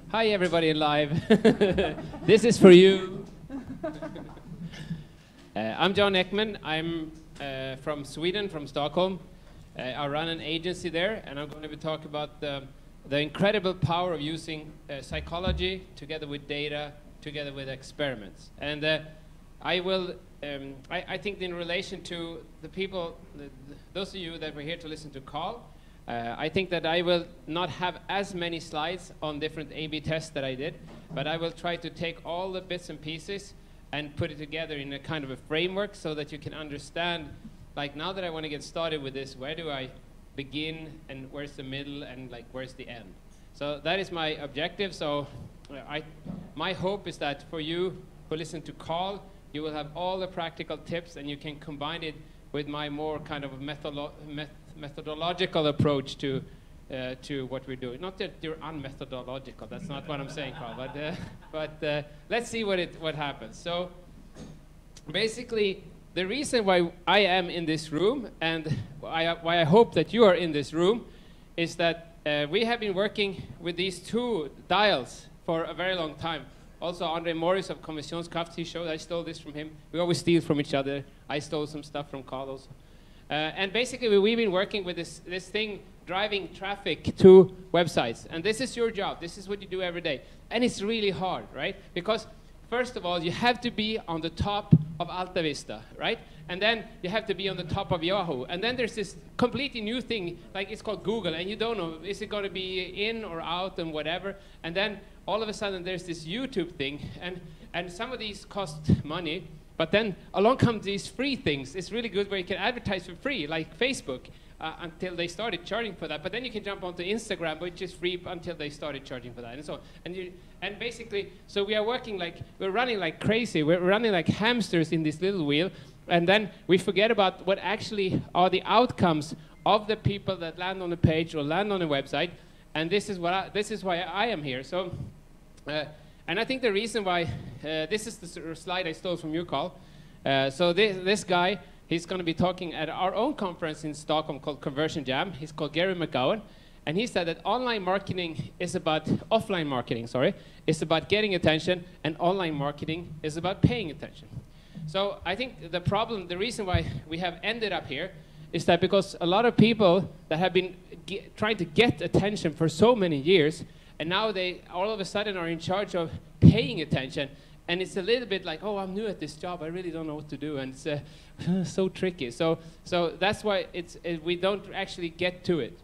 Hi, everybody in live. This is for you. I'm John Ekman. I'm from Sweden, from Stockholm. I run an agency there, and I'm going to be talking about the incredible power of using psychology together with data, together with experiments. And I think in relation to the people, those of you that were here to listen to Carl, I think that I will not have as many slides on different A/B tests that I did, but I will try to take all the bits and pieces and put it together in a kind of a framework so that you can understand, like now that I want to get started with this, where do I begin and where's the middle and like where's the end? So that is my objective. So my hope is that for you who listen to Carl, you will have all the practical tips and you can combine it with my more kind of methodological approach to what we're doing. Not that you're unmethodological, that's not what I'm saying, Carl, but let's see what happens. So basically, the reason why I am in this room and why I hope that you are in this room is that we have been working with these two dials for a very long time. Also, Andre Morris of Conversionista, he showed, I stole this from him. We always steal from each other. I stole some stuff from Carl also. And basically, we've been working with this thing, driving traffic to websites. And this is your job. This is what you do every day. And it's really hard, right? Because, first of all, you have to be on the top of Alta Vista, right? And then you have to be on the top of Yahoo. And then there's this completely new thing, like it's called Google. And you don't know, is it going to be in or out and whatever? And then all of a sudden, there's this YouTube thing. And some of these cost money. But then along come these free things. It's really good where you can advertise for free, like Facebook, until they started charging for that. But then you can jump onto Instagram, which is free until they started charging for that, and so on. And basically, so we are working like, we're running like crazy. We're running like hamsters in this little wheel. And then we forget about what actually are the outcomes of the people that land on the page or land on the website. And this is why I am here. So. And I think the reason why, this is the slide I stole from you, Carl. So this guy, he's going to be talking at our own conference in Stockholm called Conversion Jam. He's called Gary McGowan. And he said that offline marketing is about getting attention, and online marketing is about paying attention. So I think the reason why we have ended up here is that because a lot of people that have been trying to get attention for so many years, and now they all of a sudden are in charge of paying attention. And it's a little bit like, oh, I'm new at this job. I really don't know what to do. And it's so tricky. So that's why we don't actually get to it.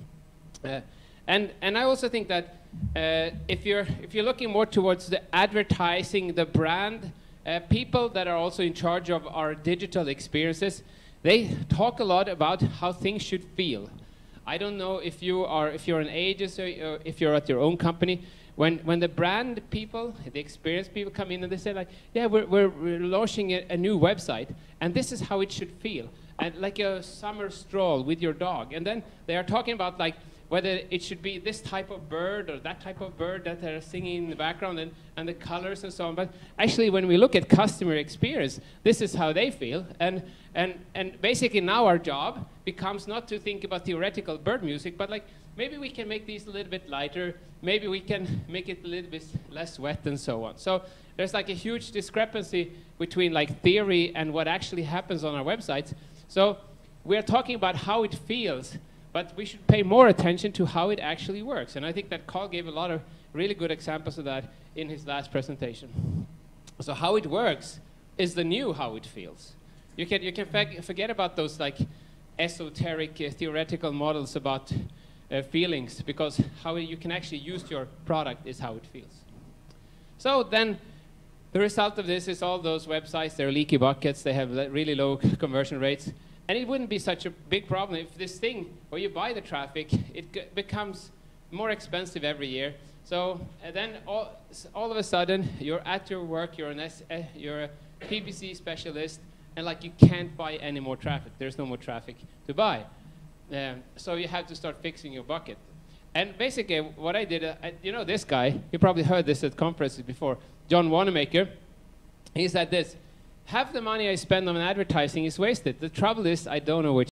And I also think that if you're looking more towards the advertising, the brand, people that are also in charge of our digital experiences, they talk a lot about how things should feel. I don't know if you're an agency or if you're at your own company. When the brand people, the experience people come in and they say like, yeah, we're launching a new website, and this is how it should feel, and like a summer stroll with your dog. And then they are talking about like whether it should be this type of bird or that type of bird that they're singing in the background, and the colors and so on. But actually, when we look at customer experience, this is how they feel. And basically now our job becomes not to think about theoretical bird music, but like maybe we can make these a little bit lighter, maybe we can make it a little bit less wet and so on. So there's like a huge discrepancy between like theory and what actually happens on our websites. So we're talking about how it feels, but we should pay more attention to how it actually works. And I think that Carl gave a lot of really good examples of that in his last presentation. So how it works is the new how it feels. You can forget about those like esoteric theoretical models about feelings, because how you can actually use your product is how it feels. So then the result of this is all those websites, they're leaky buckets, they have really low conversion rates. And it wouldn't be such a big problem if this thing, where you buy the traffic, it becomes more expensive every year. So then all of a sudden, you're at your work, you're a PPC specialist, and like you can't buy any more traffic. There's no more traffic to buy. So you have to start fixing your bucket. And basically, what I did, you know this guy, you probably heard this at conferences before, John Wanamaker, he said this: half the money I spend on advertising is wasted. The trouble is, I don't know which